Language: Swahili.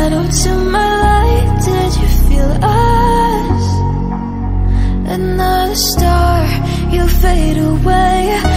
shadow to my light. Did you feel us? Another star, you fade away.